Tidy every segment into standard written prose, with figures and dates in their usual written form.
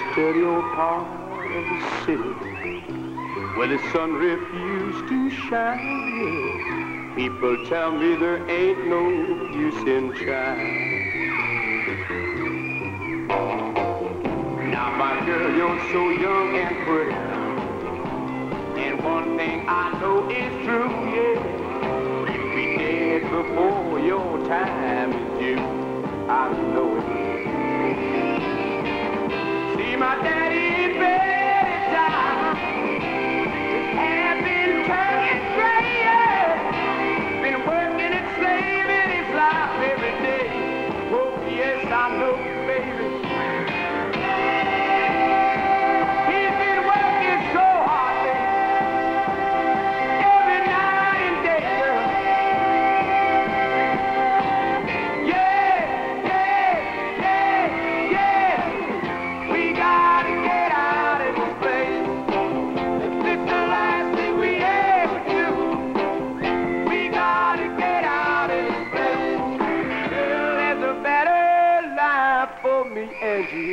dirty old part of the city where the sun refused to shine. People tell me there ain't no use in trying. Now, my girl, you're so young and pretty, and one thing I know is true, yeah. You'll be dead before your time is due. I know it. See, my daddy in bed at time, his hair been turning gray, yeah. Been working and slaving his life every day. Oh, yes, I know, baby. He's been working so hard, baby, every night and day, girl. Yeah, yeah, yeah, yeah. We gotta get out of this place. If it's the last thing we ever do, we gotta get out of this place. Well, there's a better life for me and you.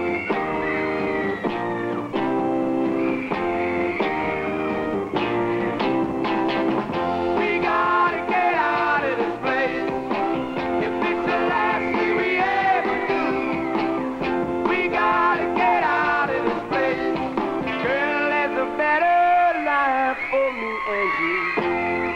We gotta get out of this place. If it's the last thing we ever do, we gotta get out of this place. Girl, there's a better life for me and you.